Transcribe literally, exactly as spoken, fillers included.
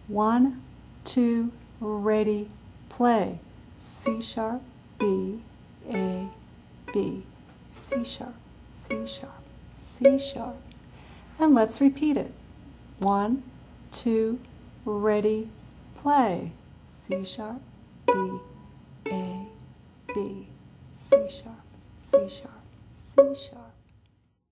One, two, ready, play. C sharp, B, A, B. C sharp, C sharp, C sharp. And let's repeat it. One, two, ready, play. C sharp, B, A, B. C sharp, C sharp, C sharp.